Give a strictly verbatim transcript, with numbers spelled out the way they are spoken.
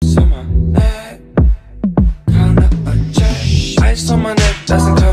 on my neck, kinda a jet. Ice on my neck, that's a